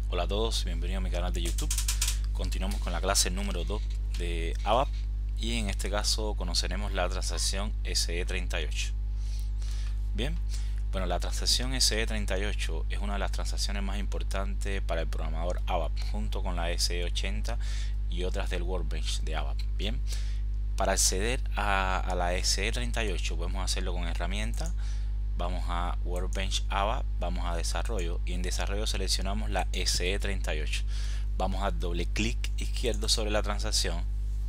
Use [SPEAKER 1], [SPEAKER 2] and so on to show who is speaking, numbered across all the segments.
[SPEAKER 1] Hola a todos, bienvenidos a mi canal de YouTube. Continuamos con la clase número 2 de ABAP y en este caso conoceremos la transacción SE38. Bien, bueno, la transacción SE38 es una de las transacciones más importantes para el programador ABAP, junto con la SE80 y otras del Workbench de ABAP. Bien, para acceder a la SE38 podemos hacerlo con herramientas. Vamos a Workbench ABAP, vamos a desarrollo y en desarrollo seleccionamos la SE38. Vamos a doble clic izquierdo sobre la transacción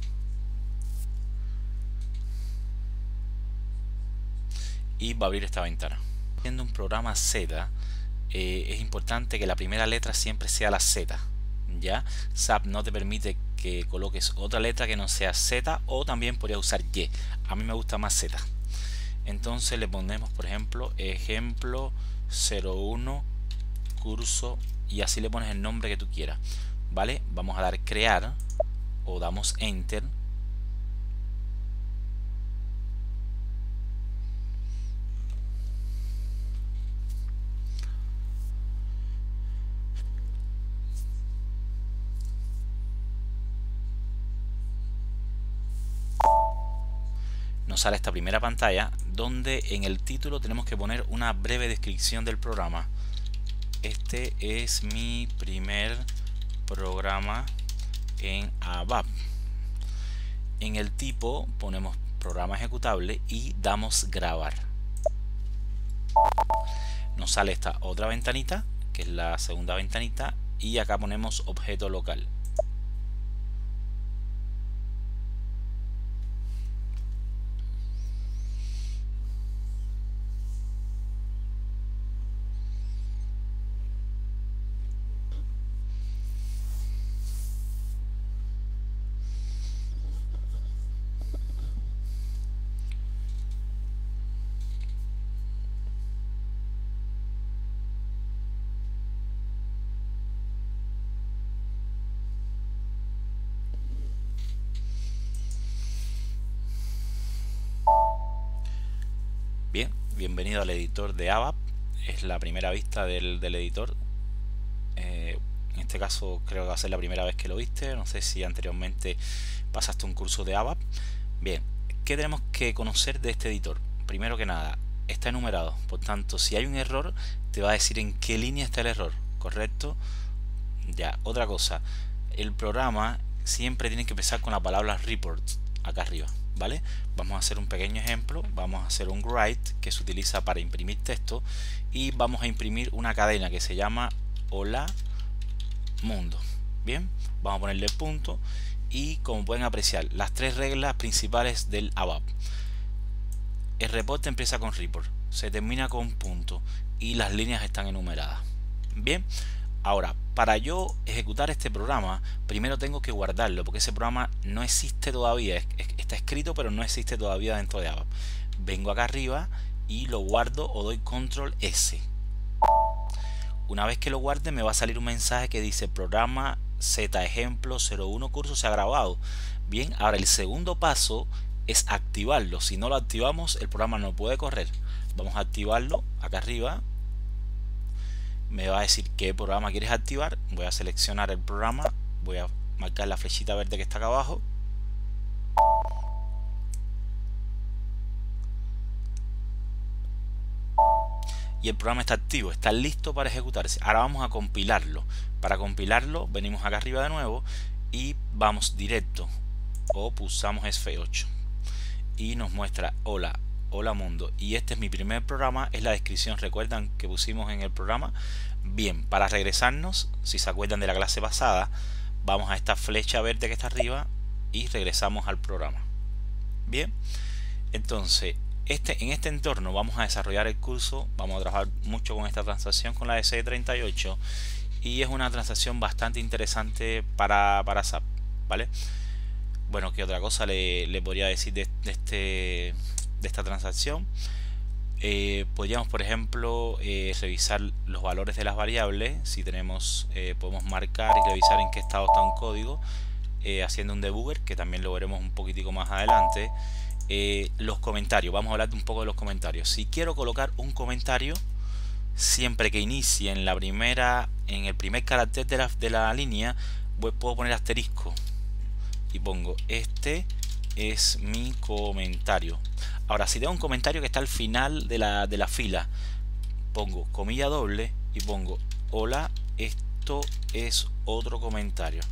[SPEAKER 1] y va a abrir esta ventana. Siendo un programa Z, es importante que la primera letra siempre sea la Z. ¿Ya? SAP no te permite que coloques otra letra que no sea Z, o también podría usar Y. A mí me gusta más Z. Entonces le ponemos, por ejemplo, ejemplo 01 curso, y así le pones el nombre que tú quieras. ¿Vale? Vamos a dar crear o damos enter. Nos sale esta primera pantalla donde en el título tenemos que poner una breve descripción del programa. Este es mi primer programa en ABAP. En el tipo ponemos programa ejecutable y damos grabar. Nos sale esta otra ventanita, que es la segunda ventanita, y acá ponemos objeto local. Bien, bienvenido al editor de ABAP. Es la primera vista del editor. En este caso creo que va a ser la primera vez que lo viste. No sé si anteriormente pasaste un curso de ABAP. Bien, ¿qué tenemos que conocer de este editor? Primero que nada, está enumerado. Por tanto, si hay un error, te va a decir en qué línea está el error. ¿Correcto? Ya, otra cosa. El programa siempre tiene que empezar con la palabra report acá arriba. ¿Vale? Vamos a hacer un pequeño ejemplo. Vamos a hacer un write que se utiliza para imprimir texto, y vamos a imprimir una cadena que se llama hola mundo. Bien, vamos a ponerle punto, y como pueden apreciar, las tres reglas principales del ABAP: el reporte empieza con report, se termina con punto y las líneas están enumeradas. Bien, ahora, para yo ejecutar este programa, primero tengo que guardarlo, porque ese programa no existe todavía. Está escrito, pero no existe todavía dentro de ABAP. Vengo acá arriba y lo guardo, o doy control S. Una vez que lo guarde, me va a salir un mensaje que dice programa Z ejemplo 01 curso se ha grabado. Bien, ahora el segundo paso es activarlo. Si no lo activamos, el programa no puede correr. Vamos a activarlo acá arriba. Me va a decir qué programa quieres activar. Voy a seleccionar el programa, voy a marcar la flechita verde que está acá abajo, y el programa está activo, está listo para ejecutarse. Ahora vamos a compilarlo. Para compilarlo venimos acá arriba de nuevo y vamos directo, o pulsamos F8 y nos muestra hola mundo, y este es mi primer programa. Es la descripción, recuerdan, que pusimos en el programa. Bien, para regresarnos, si se acuerdan de la clase pasada, vamos a esta flecha verde que está arriba y regresamos al programa. Bien, entonces en este entorno vamos a desarrollar el curso. Vamos a trabajar mucho con esta transacción, con la SE38, y es una transacción bastante interesante para SAP. ¿Vale? Bueno, ¿qué otra cosa le podría decir de esta transacción? Podríamos, por ejemplo, revisar los valores de las variables. Si tenemos, podemos marcar y revisar en qué estado está un código, haciendo un debugger, que también lo veremos un poquitico más adelante. Los comentarios, vamos a hablar un poco de los comentarios. Si quiero colocar un comentario, siempre que inicie en el primer carácter de la línea, puedo poner asterisco y pongo este es mi comentario. Ahora, si tengo un comentario que está al final de la fila, pongo comilla doble y pongo hola, esto es otro comentario.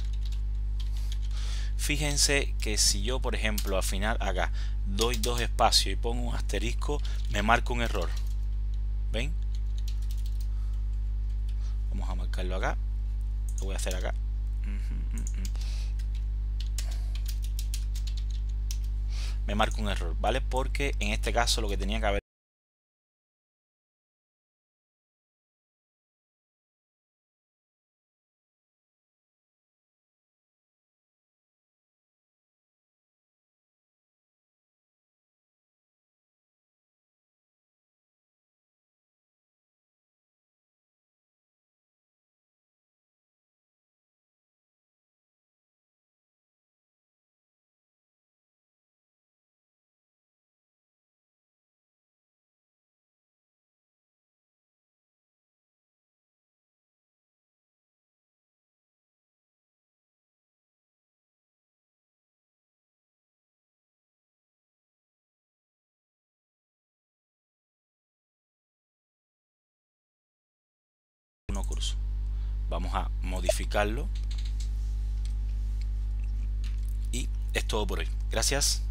[SPEAKER 1] Fíjense que si yo, por ejemplo, al final acá doy dos espacios y pongo un asterisco, me marca un error. ¿Ven? Vamos a marcarlo acá. Lo voy a hacer acá. Me marca un error, ¿vale? Porque en este caso lo que tenía que haber uno curso. Vamos a modificarlo y es todo por hoy. Gracias.